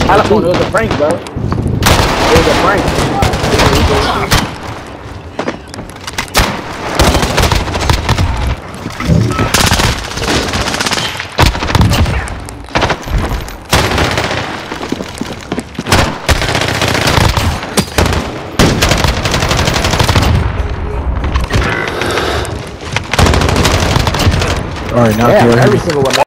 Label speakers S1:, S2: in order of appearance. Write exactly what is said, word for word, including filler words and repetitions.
S1: Telephone, it was a prank, bro. It was a prank.
S2: Alright, now
S1: Yeah,
S2: kill him.
S1: every single one.